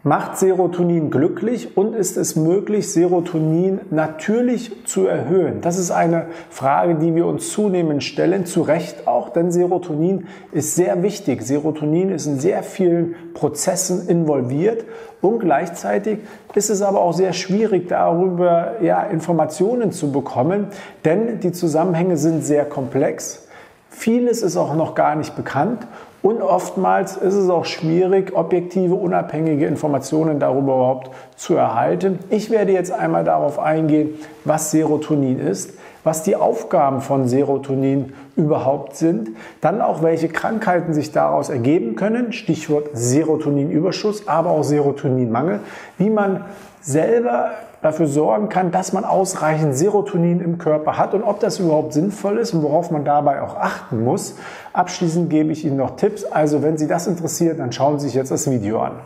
Macht Serotonin glücklich und ist es möglich, Serotonin natürlich zu erhöhen? Das ist eine Frage, die wir uns zunehmend stellen, zu Recht auch, denn Serotonin ist sehr wichtig. Serotonin ist in sehr vielen Prozessen involviert und gleichzeitig ist es aber auch sehr schwierig, darüber Informationen zu bekommen, denn die Zusammenhänge sind sehr komplex. Vieles ist auch noch gar nicht bekannt. Und oftmals ist es auch schwierig, objektive, unabhängige Informationen darüber überhaupt zu erhalten. Ich werde jetzt einmal darauf eingehen, was Serotonin ist, was die Aufgaben von Serotonin überhaupt sind, dann auch welche Krankheiten sich daraus ergeben können, Stichwort Serotoninüberschuss, aber auch Serotoninmangel, wie man selber dafür sorgen kann, dass man ausreichend Serotonin im Körper hat und ob das überhaupt sinnvoll ist und worauf man dabei auch achten muss. Abschließend gebe ich Ihnen noch Tipps, also wenn Sie das interessiert, dann schauen Sie sich jetzt das Video an.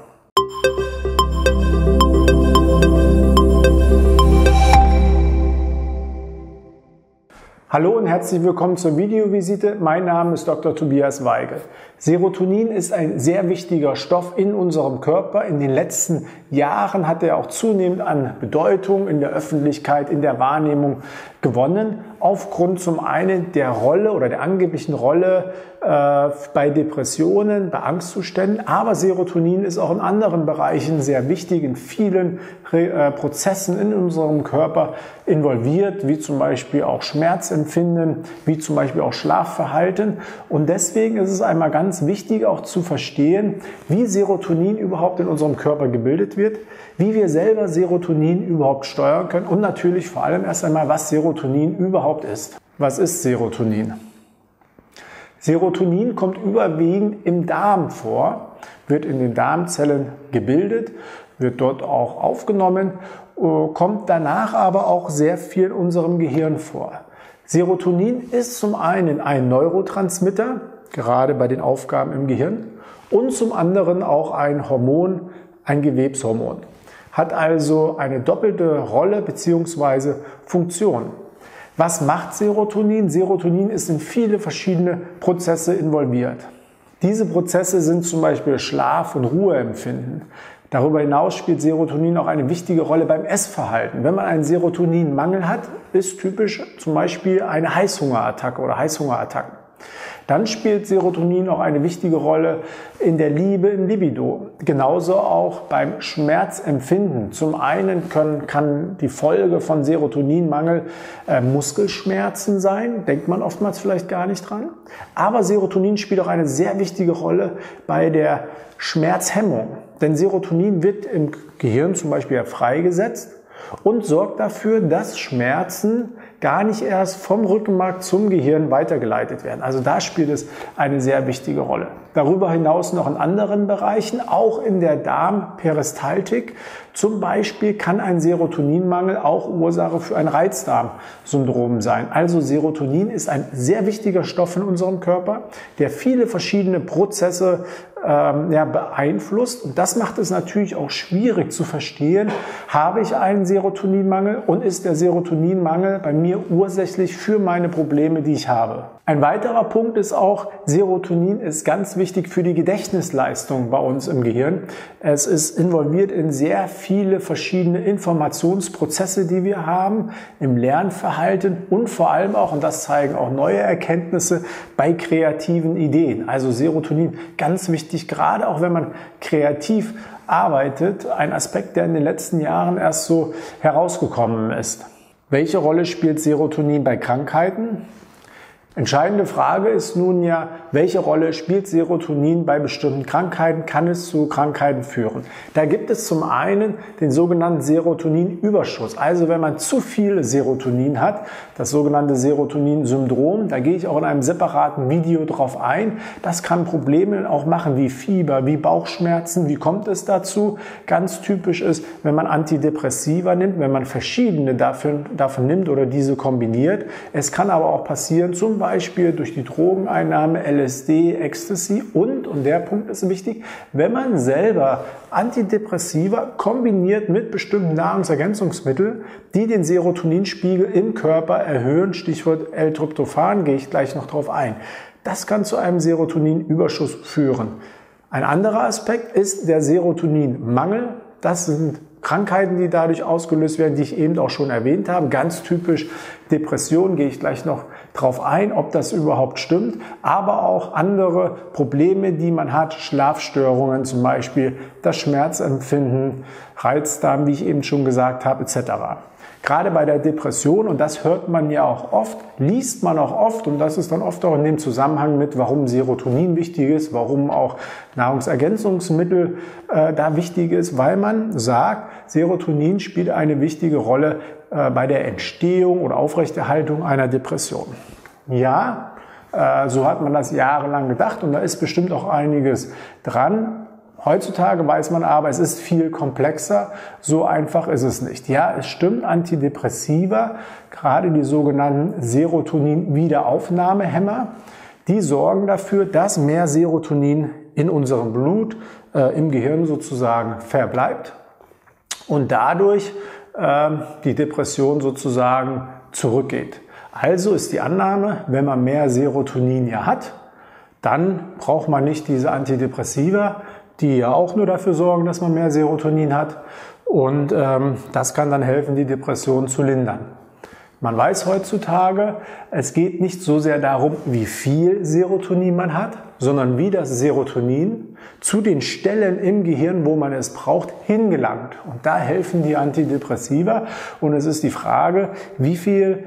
Hallo und herzlich willkommen zur Videovisite. Mein Name ist Dr. Tobias Weigel. Serotonin ist ein sehr wichtiger Stoff in unserem Körper. In den letzten Jahren hat er auch zunehmend an Bedeutung in der Öffentlichkeit, in der Wahrnehmung gewonnen. Aufgrund zum einen der Rolle oder der angeblichen Rolle bei Depressionen, bei Angstzuständen. Aber Serotonin ist auch in anderen Bereichen sehr wichtig, in vielen Prozessen in unserem Körper involviert, wie zum Beispiel auch Schmerzempfinden, wie zum Beispiel auch Schlafverhalten. Und deswegen ist es einmal ganz wichtig auch zu verstehen, wie Serotonin überhaupt in unserem Körper gebildet wird, wie wir selber Serotonin überhaupt steuern können und natürlich vor allem erst einmal, was Serotonin überhaupt ist. Was ist Serotonin? Serotonin kommt überwiegend im Darm vor, wird in den Darmzellen gebildet, wird dort auch aufgenommen, kommt danach aber auch sehr viel in unserem Gehirn vor. Serotonin ist zum einen ein Neurotransmitter, gerade bei den Aufgaben im Gehirn, und zum anderen auch ein Hormon, ein Gewebshormon. Hat also eine doppelte Rolle bzw. Funktion. Was macht Serotonin? Serotonin ist in viele verschiedene Prozesse involviert. Diese Prozesse sind zum Beispiel Schlaf- und Ruheempfinden. Darüber hinaus spielt Serotonin auch eine wichtige Rolle beim Essverhalten. Wenn man einen Serotoninmangel hat, ist typisch zum Beispiel eine Heißhungerattacke oder Heißhungerattacken. Dann spielt Serotonin auch eine wichtige Rolle in der Liebe, im Libido. Genauso auch beim Schmerzempfinden. Zum einen kann die Folge von Serotoninmangel Muskelschmerzen sein, denkt man oftmals vielleicht gar nicht dran. Aber Serotonin spielt auch eine sehr wichtige Rolle bei der Schmerzhemmung. Denn Serotonin wird im Gehirn zum Beispiel freigesetzt und sorgt dafür, dass Schmerzen gar nicht erst vom Rückenmark zum Gehirn weitergeleitet werden. Also da spielt es eine sehr wichtige Rolle. Darüber hinaus noch in anderen Bereichen, auch in der Darmperistaltik. Zum Beispiel kann ein Serotoninmangel auch Ursache für ein Reizdarmsyndrom sein. Also Serotonin ist ein sehr wichtiger Stoff in unserem Körper, der viele verschiedene Prozesse beeinflusst. Und das macht es natürlich auch schwierig zu verstehen, habe ich einen Serotoninmangel und ist der Serotoninmangel bei mir ursächlich für meine Probleme, die ich habe. Ein weiterer Punkt ist auch, Serotonin ist ganz wichtig für die Gedächtnisleistung bei uns im Gehirn. Es ist involviert in sehr viele verschiedene Informationsprozesse, die wir haben, im Lernverhalten und vor allem auch, und das zeigen auch neue Erkenntnisse, bei kreativen Ideen. Also Serotonin ganz wichtig, gerade auch wenn man kreativ arbeitet, ein Aspekt, der in den letzten Jahren erst so herausgekommen ist. Welche Rolle spielt Serotonin bei Krankheiten? Entscheidende Frage ist nun ja, welche Rolle spielt Serotonin bei bestimmten Krankheiten? Kann es zu Krankheiten führen? Da gibt es zum einen den sogenannten Serotoninüberschuss. Also wenn man zu viel Serotonin hat, das sogenannte Serotonin-Syndrom, da gehe ich auch in einem separaten Video drauf ein. Das kann Probleme auch machen wie Fieber, wie Bauchschmerzen. Wie kommt es dazu? Ganz typisch ist, wenn man Antidepressiva nimmt, wenn man verschiedene davon nimmt oder diese kombiniert. Es kann aber auch passieren, zum Beispiel durch die Drogeneinnahme, LSD, Ecstasy und der Punkt ist wichtig, wenn man selber Antidepressiva kombiniert mit bestimmten Nahrungsergänzungsmitteln, die den Serotoninspiegel im Körper erhöhen, Stichwort L-Tryptophan, gehe ich gleich noch drauf ein. Das kann zu einem Serotoninüberschuss führen. Ein anderer Aspekt ist der Serotoninmangel. Das sind Krankheiten, die dadurch ausgelöst werden, die ich eben auch schon erwähnt habe. Ganz typisch Depression, gehe ich gleich noch drauf ein, ob das überhaupt stimmt. Aber auch andere Probleme, die man hat, Schlafstörungen zum Beispiel, das Schmerzempfinden, Reizdarm, wie ich eben schon gesagt habe, etc. Gerade bei der Depression, und das hört man ja auch oft, liest man auch oft, und das ist dann oft auch in dem Zusammenhang mit, warum Serotonin wichtig ist, warum auch Nahrungsergänzungsmittel da wichtig ist, weil man sagt, Serotonin spielt eine wichtige Rolle bei der Entstehung oder Aufrechterhaltung einer Depression. Ja, so hat man das jahrelang gedacht, und da ist bestimmt auch einiges dran. Heutzutage weiß man aber, es ist viel komplexer, so einfach ist es nicht. Ja, es stimmt, Antidepressiva, gerade die sogenannten Serotonin-Wiederaufnahmehämmer, die sorgen dafür, dass mehr Serotonin in unserem Blut, im Gehirn sozusagen verbleibt und dadurch die Depression sozusagen zurückgeht. Also ist die Annahme, wenn man mehr Serotonin ja hat, dann braucht man nicht diese Antidepressiva, die ja auch nur dafür sorgen, dass man mehr Serotonin hat. Und das kann dann helfen, die Depression zu lindern. Man weiß heutzutage, es geht nicht so sehr darum, wie viel Serotonin man hat, sondern wie das Serotonin zu den Stellen im Gehirn, wo man es braucht, hingelangt. Und da helfen die Antidepressiva. Und es ist die Frage, wie viel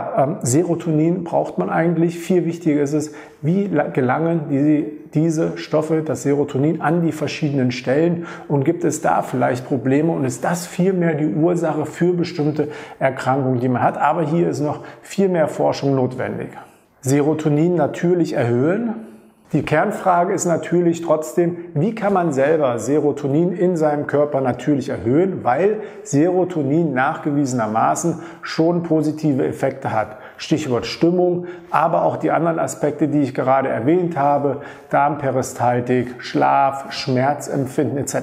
Serotonin braucht man eigentlich? Viel wichtiger ist es, wie gelangen diese Stoffe, das Serotonin, an die verschiedenen Stellen, und gibt es da vielleicht Probleme, und ist das vielmehr die Ursache für bestimmte Erkrankungen, die man hat. Aber hier ist noch viel mehr Forschung notwendig. Serotonin natürlich erhöhen. Die Kernfrage ist natürlich trotzdem, wie kann man selber Serotonin in seinem Körper natürlich erhöhen, weil Serotonin nachgewiesenermaßen schon positive Effekte hat. Stichwort Stimmung, aber auch die anderen Aspekte, die ich gerade erwähnt habe, Darmperistaltik, Schlaf, Schmerzempfinden etc.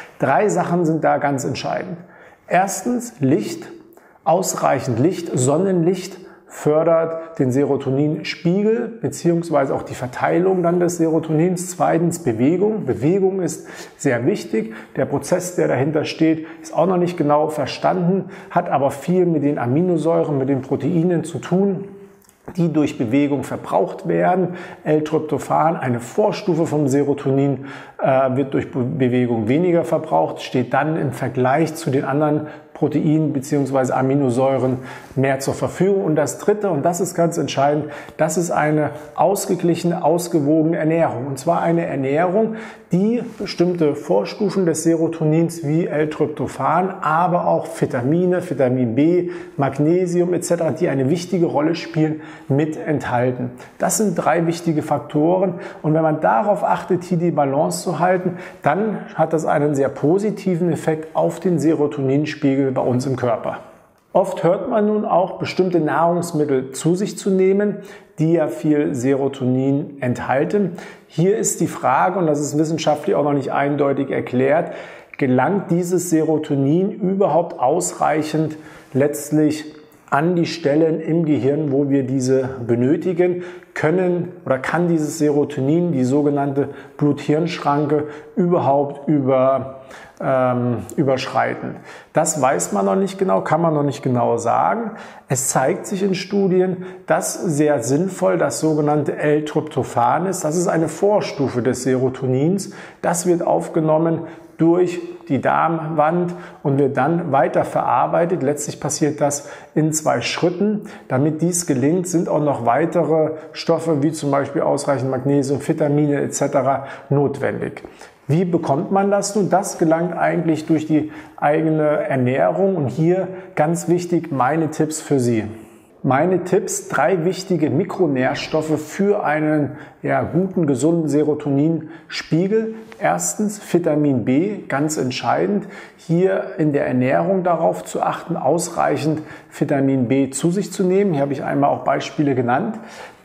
3 Sachen sind da ganz entscheidend. Erstens Licht, ausreichend Licht, Sonnenlicht fördert den Serotoninspiegel bzw. auch die Verteilung dann des Serotonins. Zweitens Bewegung. Bewegung ist sehr wichtig. Der Prozess, der dahinter steht, ist auch noch nicht genau verstanden, hat aber viel mit den Aminosäuren, mit den Proteinen zu tun, die durch Bewegung verbraucht werden. L-Tryptophan, eine Vorstufe vom Serotonin, wird durch Bewegung weniger verbraucht, steht dann im Vergleich zu den anderen Proteinen bzw. Aminosäuren mehr zur Verfügung. Und das Dritte, und das ist ganz entscheidend, das ist eine ausgeglichene, ausgewogene Ernährung. Und zwar eine Ernährung, die bestimmte Vorstufen des Serotonins wie L-Tryptophan, aber auch Vitamine, Vitamin B, Magnesium etc., die eine wichtige Rolle spielen, mit enthalten. Das sind 3 wichtige Faktoren. Und wenn man darauf achtet, hier die Balance zu halten, dann hat das einen sehr positiven Effekt auf den Serotoninspiegel bei uns im Körper. Oft hört man nun auch, bestimmte Nahrungsmittel zu sich zu nehmen, die ja viel Serotonin enthalten. Hier ist die Frage, und das ist wissenschaftlich auch noch nicht eindeutig erklärt, gelangt dieses Serotonin überhaupt ausreichend letztlich an die Stellen im Gehirn, wo wir diese benötigen? Kann dieses Serotonin, die sogenannte Blut-Hirn-Schranke, überhaupt überschreiten? Das weiß man noch nicht genau, kann man noch nicht genau sagen. Es zeigt sich in Studien, dass sehr sinnvoll das sogenannte L-Tryptophan ist. Das ist eine Vorstufe des Serotonins. Das wird aufgenommen durch die Darmwand und wird dann weiter verarbeitet. Letztlich passiert das in 2 Schritten. Damit dies gelingt, sind auch noch weitere Stoffe wie zum Beispiel ausreichend Magnesium, Vitamine etc. notwendig. Wie bekommt man das nun? Das gelangt eigentlich durch die eigene Ernährung, und hier ganz wichtig meine Tipps für Sie. Meine Tipps: 3 wichtige Mikronährstoffe für einen guten, gesunden Serotoninspiegel. Erstens Vitamin B, ganz entscheidend. Hier in der Ernährung darauf zu achten, ausreichend Vitamin B zu sich zu nehmen. Hier habe ich einmal auch Beispiele genannt.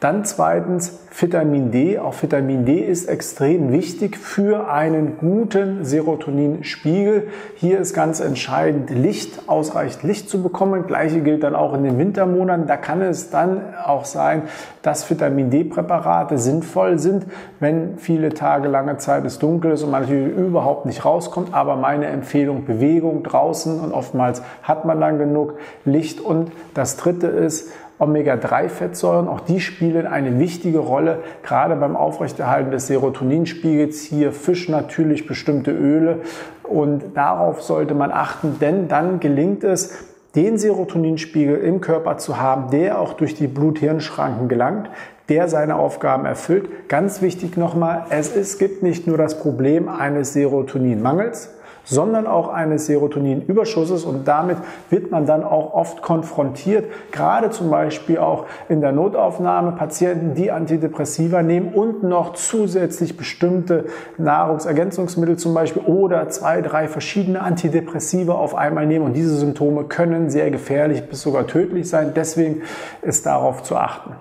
Dann zweitens Vitamin D. Auch Vitamin D ist extrem wichtig für einen guten Serotoninspiegel. Hier ist ganz entscheidend Licht, ausreichend Licht zu bekommen. Gleiche gilt dann auch in den Wintermonaten. Da kann es dann auch sein, dass Vitamin D-Präparate sinnvoll sind, wenn viele Tage, lange Zeit es dunkel ist und man natürlich überhaupt nicht rauskommt. Aber meine Empfehlung, Bewegung draußen, und oftmals hat man dann genug Licht. Und das dritte ist Omega-3-Fettsäuren. Auch die spielen eine wichtige Rolle, gerade beim Aufrechterhalten des Serotoninspiegels. Hier Fisch natürlich, bestimmte Öle, und darauf sollte man achten, denn dann gelingt es, den Serotoninspiegel im Körper zu haben, der auch durch die Blut-Hirn-Schranken gelangt, der seine Aufgaben erfüllt. Ganz wichtig nochmal, es gibt nicht nur das Problem eines Serotoninmangels, sondern auch eines Serotoninüberschusses, und damit wird man dann auch oft konfrontiert, gerade zum Beispiel auch in der Notaufnahme, Patienten, die Antidepressiva nehmen und noch zusätzlich bestimmte Nahrungsergänzungsmittel zum Beispiel oder 2, 3 verschiedene Antidepressiva auf einmal nehmen, und diese Symptome können sehr gefährlich bis sogar tödlich sein. Deswegen ist darauf zu achten.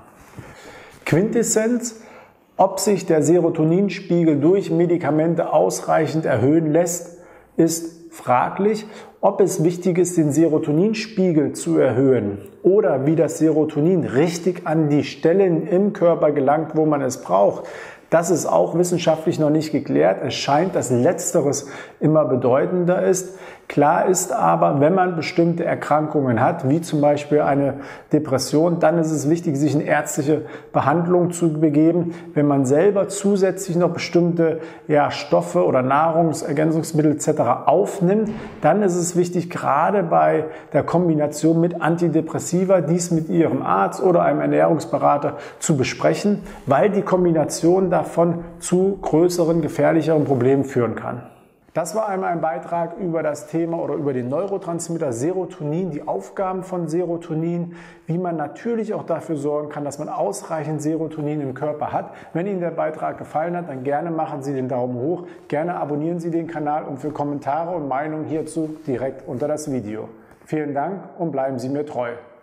Quintessenz: Ob sich der Serotoninspiegel durch Medikamente ausreichend erhöhen lässt, ist fraglich. Ob es wichtig ist, den Serotoninspiegel zu erhöhen oder wie das Serotonin richtig an die Stellen im Körper gelangt, wo man es braucht, das ist auch wissenschaftlich noch nicht geklärt. Es scheint, dass Letzteres immer bedeutender ist. Klar ist aber, wenn man bestimmte Erkrankungen hat, wie zum Beispiel eine Depression, dann ist es wichtig, sich in ärztliche Behandlung zu begeben. Wenn man selber zusätzlich noch bestimmte Stoffe oder Nahrungsergänzungsmittel etc. aufnimmt, dann ist es wichtig, gerade bei der Kombination mit Antidepressiva, dies mit Ihrem Arzt oder einem Ernährungsberater zu besprechen, weil die Kombination davon zu größeren, gefährlicheren Problemen führen kann. Das war einmal ein Beitrag über das Thema oder über den Neurotransmitter Serotonin, die Aufgaben von Serotonin, wie man natürlich auch dafür sorgen kann, dass man ausreichend Serotonin im Körper hat. Wenn Ihnen der Beitrag gefallen hat, dann gerne machen Sie den Daumen hoch, gerne abonnieren Sie den Kanal und für Kommentare und Meinungen hierzu direkt unter das Video. Vielen Dank und bleiben Sie mir treu.